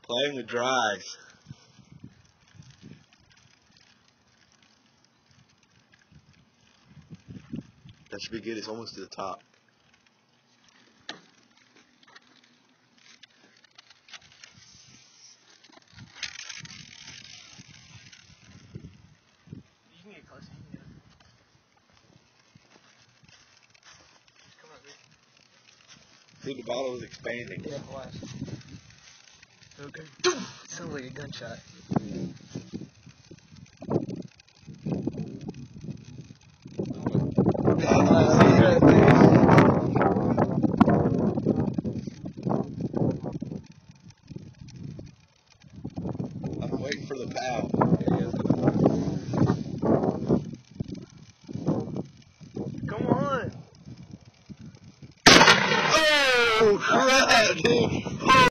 Playing with dries. That should be good. It's almost to the top. You can get close. Come on, Rick. See, the bottle is expanding. Yeah, watch. Okay. Sounds like a gunshot. I'm waiting for the pow. Come on! Oh, crap, dude!